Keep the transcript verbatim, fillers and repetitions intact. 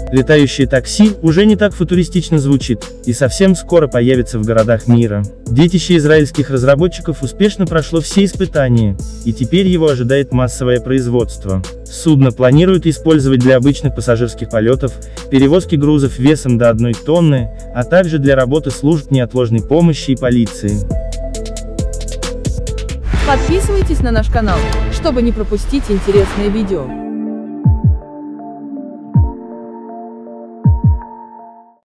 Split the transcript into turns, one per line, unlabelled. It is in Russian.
Летающее такси уже не так футуристично звучит, и совсем скоро появится в городах мира. Детище израильских разработчиков успешно прошло все испытания, и теперь его ожидает массовое производство. Судно планируют использовать для обычных пассажирских полетов, перевозки грузов весом до одной тонны, а также для работы служб неотложной помощи и полиции.
Подписывайтесь на наш канал, чтобы не пропустить интересные видео.